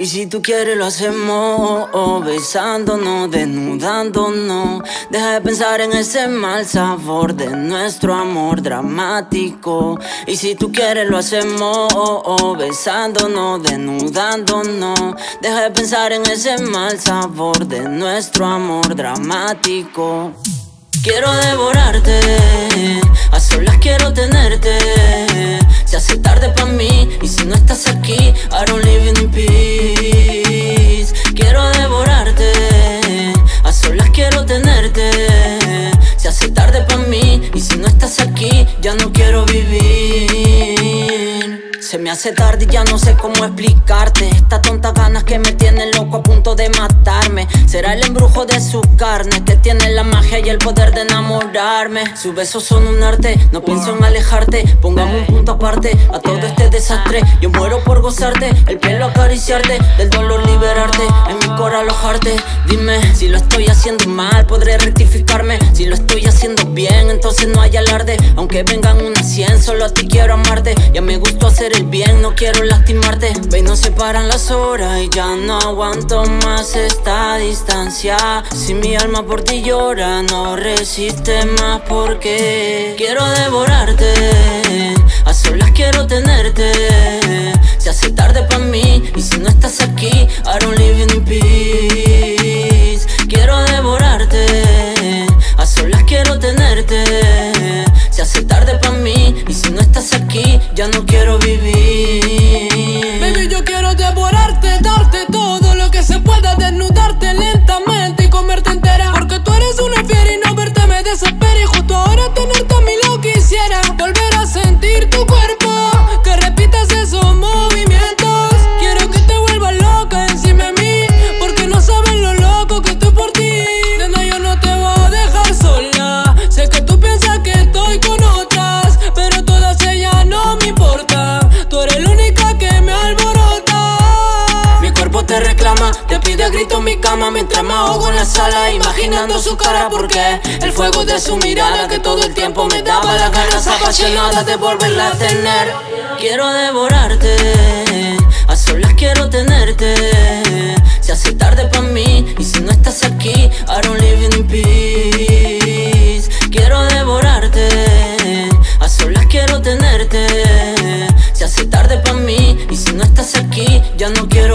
Y si tú quieres lo hacemos, besándonos, desnudándonos. Deja de pensar en ese mal sabor de nuestro amor dramático. Y si tú quieres lo hacemos, besándonos, desnudándonos. Deja de pensar en ese mal sabor de nuestro amor dramático. Quiero devorarte, a solas quiero tenerte. Se hace tarde pa' mí, y si no estás aquí, I don't live in peace. Quiero devorarte, a solas quiero tenerte. Se hace tarde pa' mí, y si no estás aquí, ya no quiero vivir. Se me hace tarde y ya no sé cómo explicarte estas tontas ganas que me tienen loco a punto de matarme. Será el embrujo de su carne que tiene la magia y el poder de enamorarme. Sus besos son un arte, no pienso en alejarte. Pongamos un punto aparte a todo este desastre. Yo muero por gozarte, el pelo acariciarte, del dolor liberarte, en mi corazón alojarte. Dime, si lo estoy haciendo mal, podré rectificarme. Si lo estoy haciendo bien, entonces no hay alarde. Aunque vengan unas 100, solo a ti quiero amarte. Ya me gustó hacer el bien, no quiero lastimarte. Ve, nos separan las horas y ya no aguanto más esta distancia. Si mi alma por ti llora, no resiste más porque quiero devorarte, a solas quiero tenerte. Se hace tarde pa' mí, y si no estás aquí, I don't live in peace. Quiero devorarte, a solas quiero tenerte. Se hace tarde pa' mí, y si no estás aquí, ya no quiero vivir. Baby, yo quiero devorarte, darte todo lo que se pueda, desnudarte lentamente y comerte entera. Porque tú eres una fiera y no verte me desespera. Y justo ahora tenerte a mi lado quisiera volver a sentir tu cuerpo, que repitas esos movimientos. Quiero que te vuelvas loca encima de mí, porque no sabes lo loco que estoy por ti. Nena, yo no te voy a dejar sola. Sé que tú piensas que estoy con otras, pero todas ellas no me importan. Tú eres la única que me alborota. Mi cuerpo te reclama, te pide a grito mi cama, mientras me ahogo en la sala imaginando su cara, porque el fuego de su mirada que todo el tiempo me daba las ganas apasionadas de volverla a tener. Quiero devorarte, a solas quiero tenerte. Se hace tarde pa' mí, y si no estás aquí, I don't live in peace. Quiero devorarte, a solas quiero tenerte. Se hace tarde pa' mí, y si no estás aquí, ya no quiero